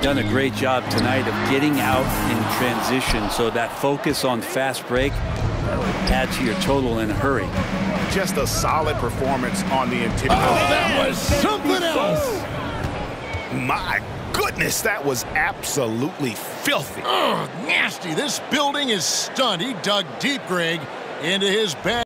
Done a great job tonight of getting out in transition, so that focus on fast break add to your total in a hurry. Just a solid performance on the interior. Oh, that was something else. My goodness, that was absolutely filthy. Oh, nasty. This building is stunned. He dug deep, Greg, into his bag.